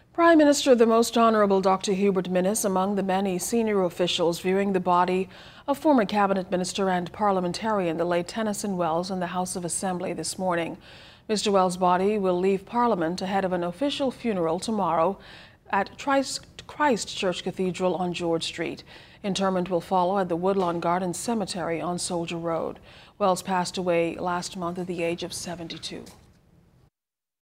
Prime Minister the Most Honorable Dr. Hubert Minnis among the many senior officials viewing the body of former cabinet minister and parliamentarian the late Tennyson Wells in the House of Assembly this morning. Mr. Wells' body will leave Parliament ahead of an official funeral tomorrow at Christ Church Cathedral on George Street. Interment will follow at the Woodlawn Gardens Cemetery on Soldier Road. Wells passed away last month at the age of 72.